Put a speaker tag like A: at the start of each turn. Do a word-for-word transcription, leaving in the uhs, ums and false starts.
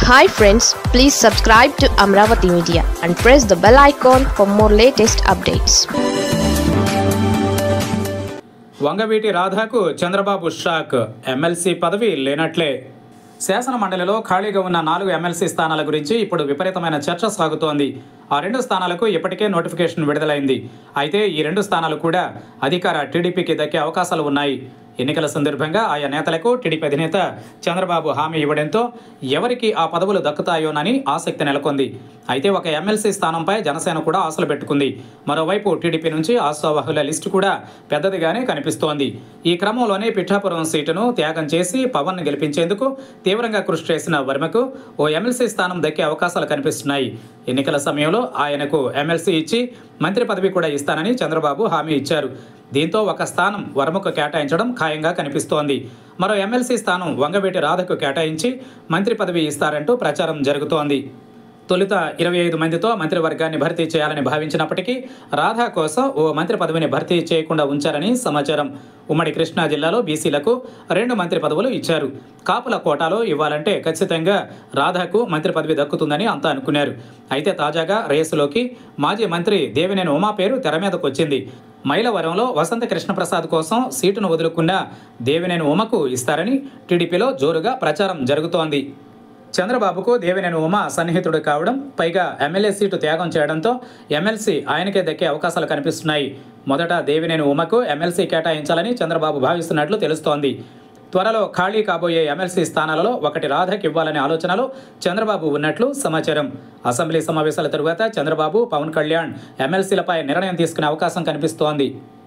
A: Hi friends, please subscribe to Amravati Media and press the bell icon for more latest updates.
B: Vangaveeti రాధాకు Chandrababu shock, MLC పదవి లేనట్లే. శాసన మండలిలో ఖాళీగా ఉన్న నాలుగు ఎమ్మెల్సీ స్థానాల గురించి ఇప్పుడు విపరీతమైన చర్చ సాగుతోంది. ఆ రెండు స్థానాలకు ఇప్పటికే నోటిఫికేషన్ విడుదలైంది. అయితే ఈ రెండు స్థానాలు కూడా అధికార టీడీపీకి దక్కే అవకాశాలు ఉన్నాయి. ఎన్నికల సందర్భంగా ఆయా నేతలకు టీడీపీ అధినేత చంద్రబాబు హామీ ఇవ్వడంతో ఎవరికి ఆ పదవులు దక్కుతాయోనని ఆసక్తి నెలకొంది. అయితే ఒక ఎమ్మెల్సీ స్థానంపై జనసేన కూడా ఆశలు పెట్టుకుంది. మరోవైపు టీడీపీ నుంచి ఆశావహుల లిస్టు కూడా పెద్దదిగానే కనిపిస్తోంది. ఈ క్రమంలోనే పిఠాపురం సీటును త్యాగం చేసి పవన్ ను గెలిపించేందుకు తీవ్రంగా కృషి చేసిన వర్మకు ఓ ఎమ్మెల్సీ స్థానం దక్కే అవకాశాలు కనిపిస్తున్నాయి. ఎన్నికల సమయంలో ఆయనకు ఎమ్మెల్సీ ఇచ్చి మంత్రి పదవి కూడా ఇస్తానని చంద్రబాబు హామీ ఇచ్చారు. దీంతో ఒక స్థానం వర్మకు కేటాయించడం ఖాయంగా కనిపిస్తోంది. మరో ఎమ్మెల్సీ స్థానం వంగవీటి రాధకు కేటాయించి మంత్రి పదవి ఇస్తారంటూ ప్రచారం జరుగుతోంది. తొలుత ఇరవై ఐదు మందితో మంత్రివర్గాన్ని భర్తీ చేయాలని భావించినప్పటికీ రాధా కోసం ఓ మంత్రి పదవిని భర్తీ చేయకుండా ఉంచారని సమాచారం. ఉమ్మడి కృష్ణా జిల్లాలో బీసీలకు రెండు మంత్రి పదవులు ఇచ్చారు. కాపుల కోటాలో ఇవ్వాలంటే ఖచ్చితంగా రాధాకు మంత్రి పదవి దక్కుతుందని అంతా అనుకున్నారు. అయితే తాజాగా రేసులోకి మాజీ మంత్రి దేవినేని ఉమా పేరు తెర మీదకు వచ్చింది. మైలవరంలో వసంత కృష్ణప్రసాద్ కోసం సీటును వదులుకున్న దేవినేని ఉమకు ఇస్తారని టీడీపీలో జోరుగా ప్రచారం జరుగుతోంది. చంద్రబాబుకు దేవినేని ఉమ సన్నిహితుడు కావడం, పైగా ఎమ్మెల్యే సీటు త్యాగం చేయడంతో ఎమ్మెల్సీ ఆయనకే దక్కే అవకాశాలు కనిపిస్తున్నాయి. మొదట దేవినేని ఉమకు ఎమ్మెల్సీ కేటాయించాలని చంద్రబాబు భావిస్తున్నట్లు తెలుస్తోంది. త్వరలో ఖాళీ కాబోయే ఎమ్మెల్సీ స్థానాలలో ఒకటి రాధకి ఇవ్వాలనే ఆలోచనలో చంద్రబాబు ఉన్నట్లు సమాచారం. అసెంబ్లీ సమావేశాల తరువాత చంద్రబాబు, పవన్ కళ్యాణ్ ఎమ్మెల్సీలపై నిర్ణయం తీసుకునే అవకాశం కనిపిస్తోంది.